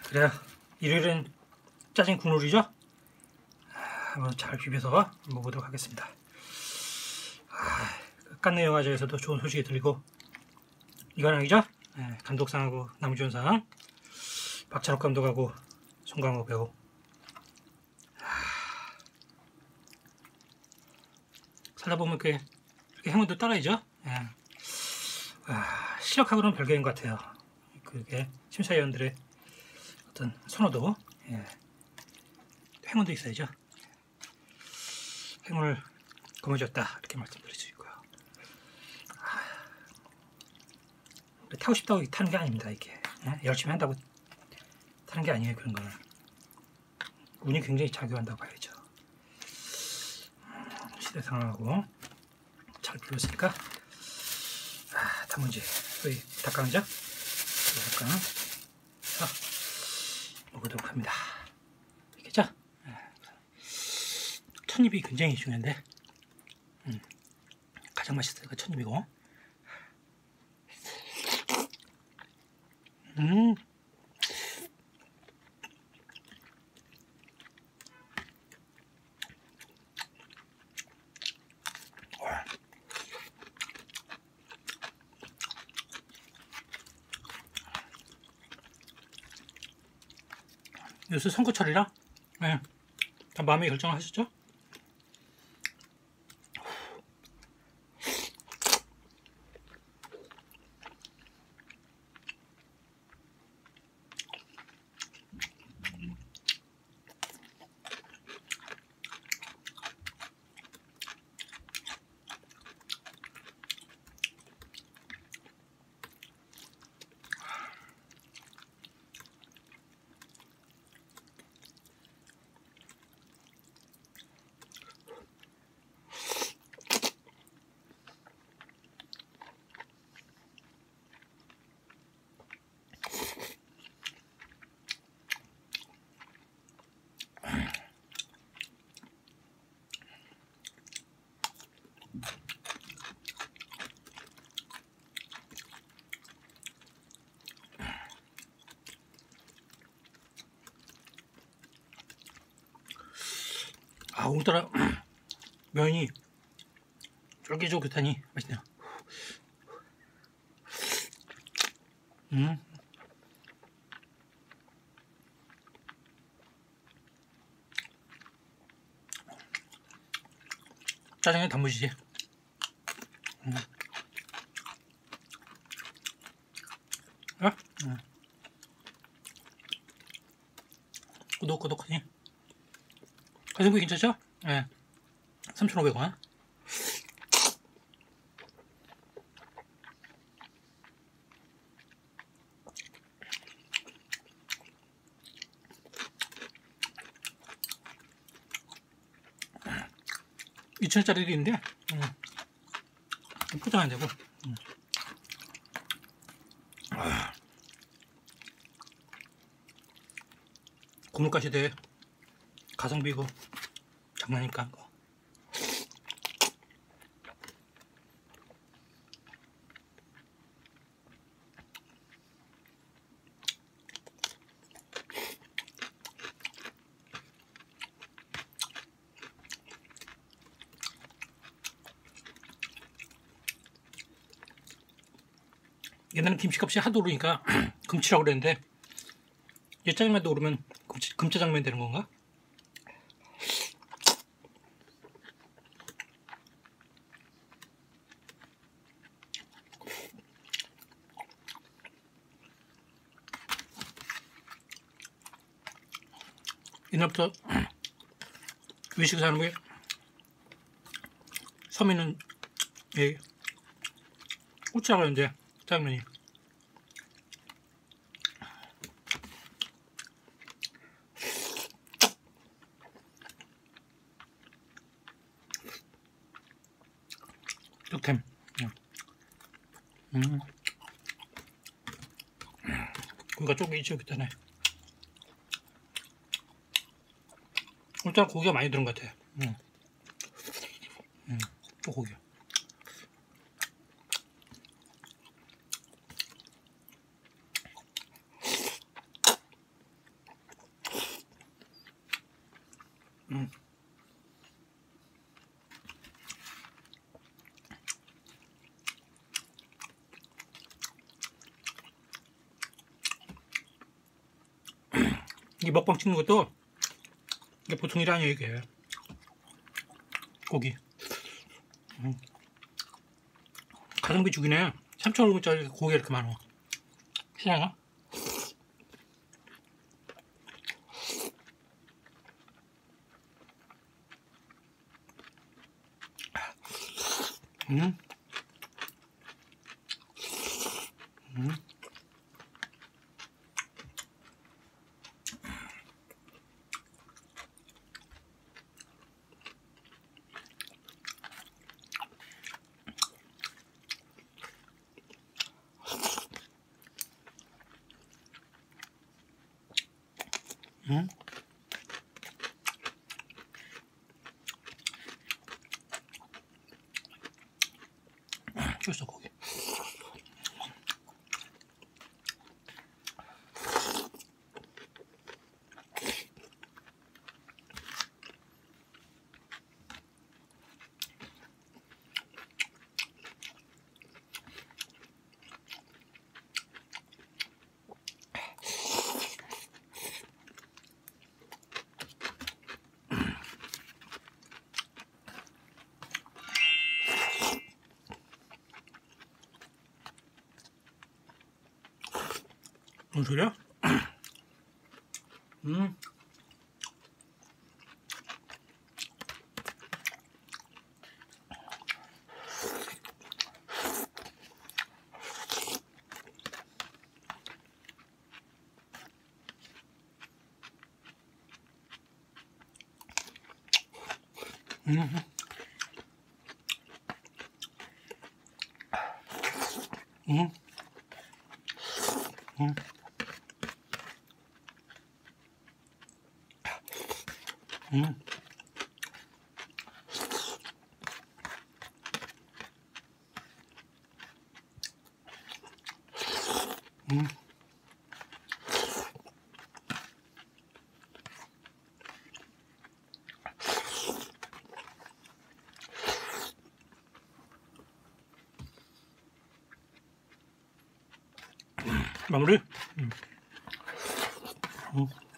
그래요. 일요일은 짜장 국룰이죠? 한번 잘 비벼서 먹어보도록 하겠습니다. 깐느 영화제에서도 좋은 소식이 들리고 이관왕이죠? 감독상하고 남주연상, 박찬욱 감독하고 송강호 배우. 살다 보면 그렇게 행운도 따라야죠. 실력하고는 별개인 것 같아요. 그게 심사위원들의 어떤 선호도, 행운도 있어야죠. 행운을 거머쥐었다 이렇게 말씀드릴 수 있고요. 타고 싶다고 타는 게 아닙니다. 이게 열심히 한다고 타는 게 아니에요. 그런 거는 운이 굉장히 작용한다고 봐야죠. 시대 상황하고 잘 비웠으니까 단무지 거의 닭강정 닭강 먹어보도록 합니다. 이게죠? 첫입이 굉장히 중요한데 가장 맛있어요. 그 첫입이고. 요새 선거철이라 다 마음의 결정을 하셨죠? 오늘따라 면이 쫄깃쫄깃하니 맛있네요. 짜장면 단무지지. 꼬독꼬독하니. 가성비 괜찮죠? 3,500원. $2,000원짜리도 있는데 포장 안 되고. 고물가 시대에 가성비고 장난이니까. 옛날엔 김치값이 하도 오르니까 금치라고 그랬는데 이제 짜장면도 오르면 금짜장면 되는 건가? 옛날부터 외식을 사는 게 서민은 꼬치라고 하는데 짜장면이 득템. 고기가 쫄깃쫄깃하네. 일단 고기가 많이 들은 것 같아. 또 고기. 음. 이 먹방 찍는 것도 이게 보통 일이 아니에요. 이게 고기 가성비 죽이네. 3,500원짜리 고기가 이렇게 많아. 시장아? 음. 음. 음. 줬어 고기. 뭔 소리야? 음. 음. 음. 음. 음. 음. 마무리. 음.